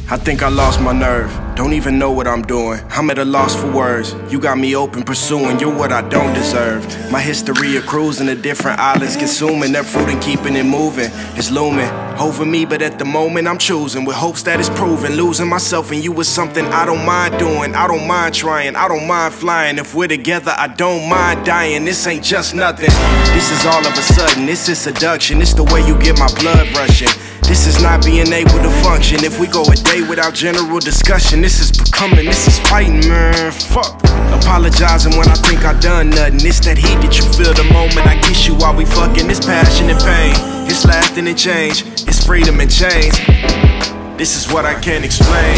I think I lost my nerve, don't even know what I'm doing. I'm at a loss for words, you got me open pursuing. You're what I don't deserve. My history of cruising to different islands, consuming their fruit and keeping it moving. It's looming over me, but at the moment I'm choosing with hopes that it's proven. Losing myself in you is something I don't mind doing. I don't mind trying, I don't mind flying. If we're together, I don't mind dying. This ain't just nothing, this is all of a sudden. This is seduction, it's the way you get my blood rushing. This is not being able to function. If we go a day without general discussion, this is becoming, this is fighting, man, fuck. Apologizing when I think I done nothing. It's that heat that you feel the moment I kiss you while we fucking. It's passion and pain, it's lasting and change, it's freedom and change. This is what I can't explain.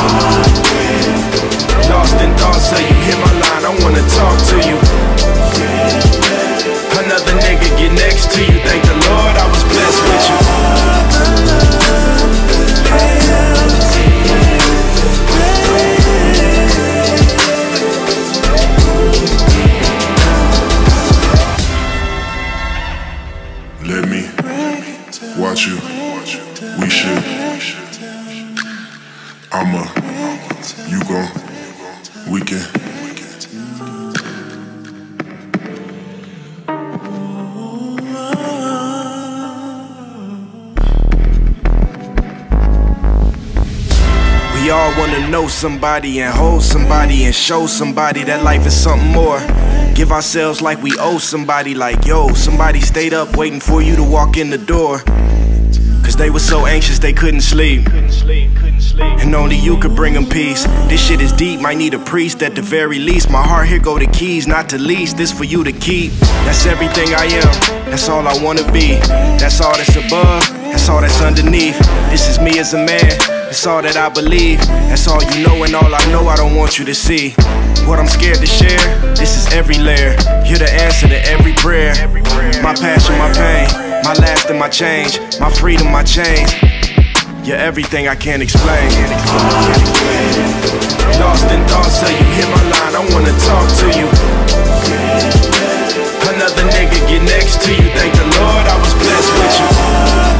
Lost in thoughts, so you hear my line, I wanna talk to you. Another nigga get next to you, thank the Lord I was blessed with you. Let me watch you, we should. You gon', we can. We all wanna know somebody and hold somebody and show somebody that life is something more. Give ourselves like we owe somebody, like yo, somebody stayed up waiting for you to walk in the door. Cause they were so anxious they couldn't sleep, and only you could bring them peace. This shit is deep, might need a priest at the very least. My heart, here go the keys, not the least. This for you to keep, that's everything I am, that's all I wanna be. That's all that's above, that's all that's underneath. This is me as a man, it's all that I believe. That's all you know and all I know I don't want you to see. What I'm scared to share, this is every layer. You're the answer to every prayer. My passion, my pain, my last and my change, my freedom, my change. You're everything I can't explain. Lost in thoughts, so you hear my line, I wanna talk to you. Another nigga get next to you, thank the Lord I was blessed with you.